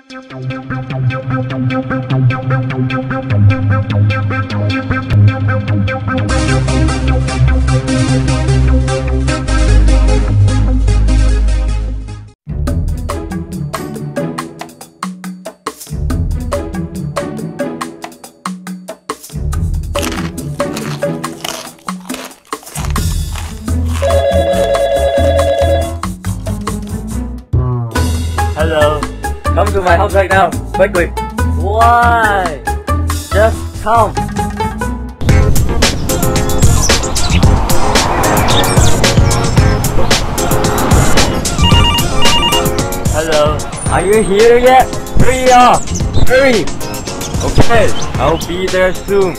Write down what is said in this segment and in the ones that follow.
Hello, come to my house right now, quickly. Why? Just come. Hello, are you here yet? Hurry up! Hurry! Okay, I'll be there soon.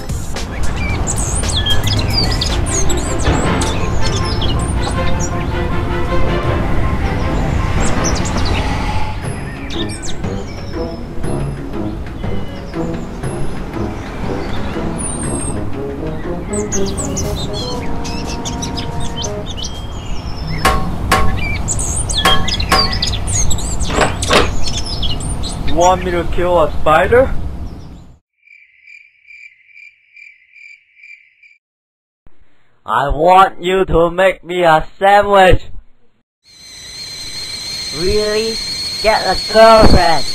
You want me to kill a spider? I want you to make me a sandwich. Really? Get a girlfriend.